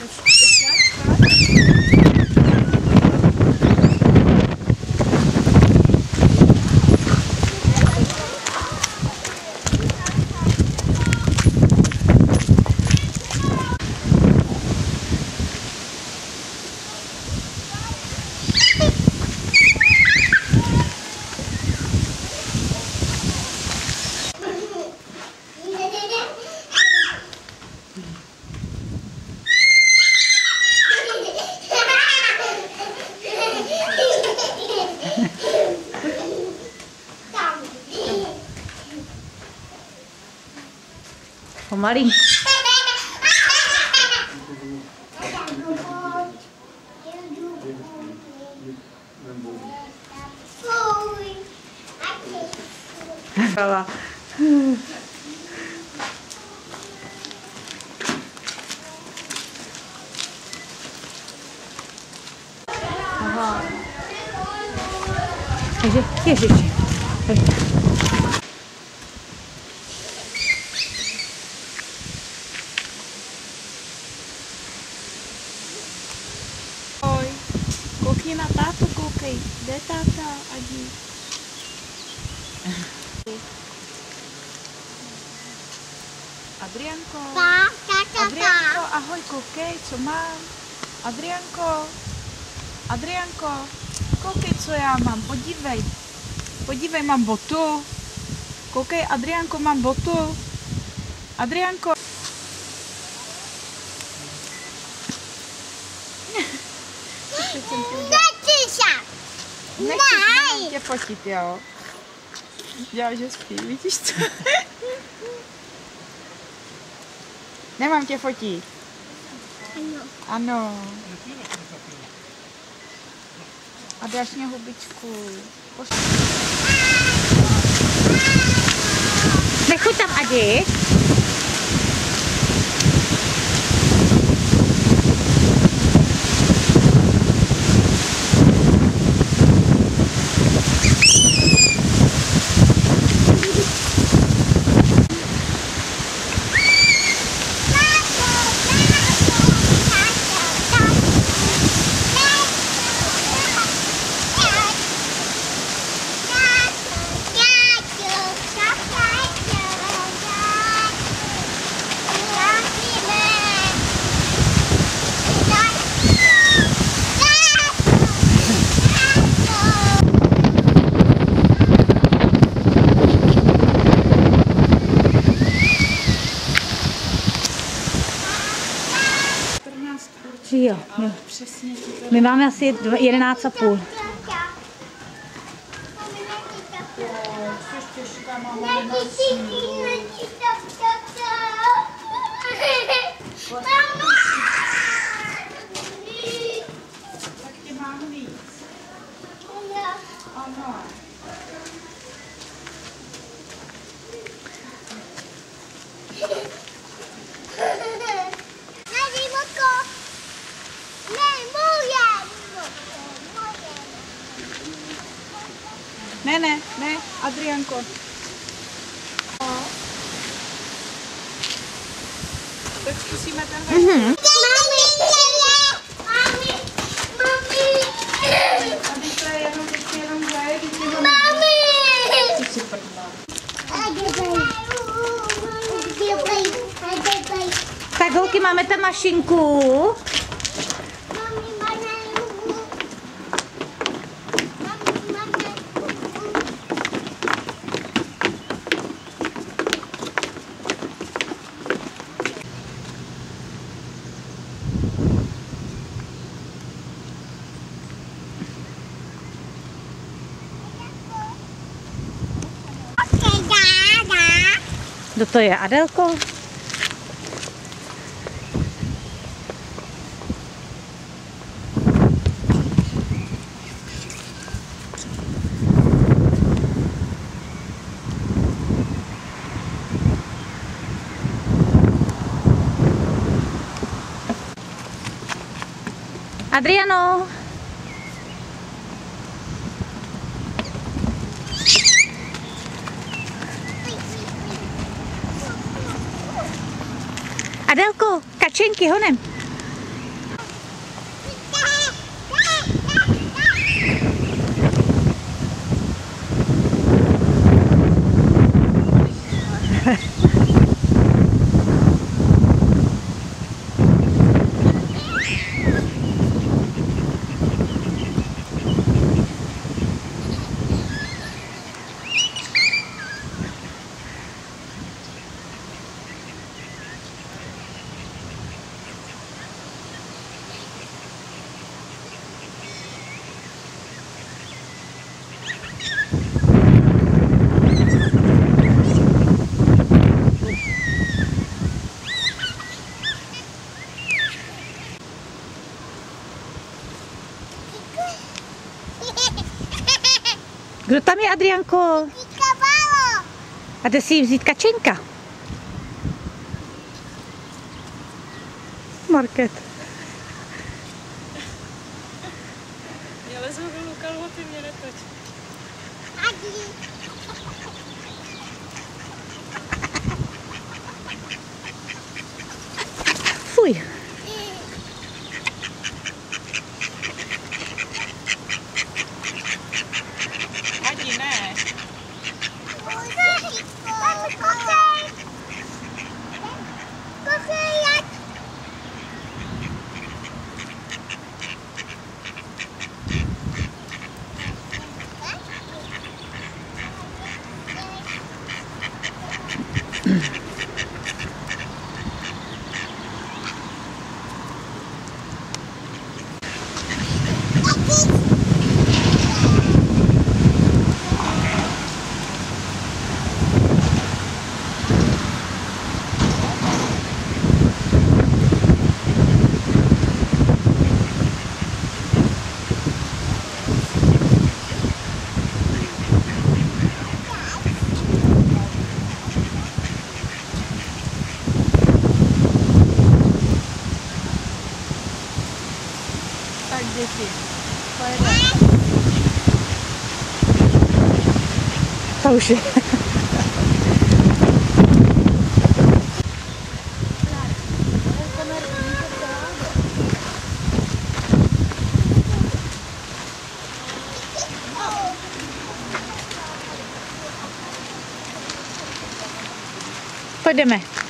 Pomalý. Aha. Takže ježiši. Koukni na tátu, koukej. Kde je táta, Adi? Adriánko. Adriánko, ahoj, koukej, co mám? Adriánko. Adriánko, koukej, co já mám, podívej. Podívej, mám botu. Koukej, Adriánko, mám botu. Adriánko. Nechci tě fotit, jo. Já, že spí, vidíš co? Nemám tě fotit. Ano. Ano. A dáš mě hubičku. Nechuť tam, Adi. Jo, jo. My máme asi 11,5. Tak tě mám víc. Ano. Ne, Adriánko. Tak zkusíme tenhle. Tady to je jenom dvě, Tak holky, máme tam mašinku. Kdo to je, Adelko? Adriano. Adelko, kačenky, honem. Kdo tam je, Adrianko? A jde si jí vzít kačenka. Market. Já lezu dolů, kalhoty mě netoč. Fuj. Adi, ne. Tak děti. To už je. Pojďme.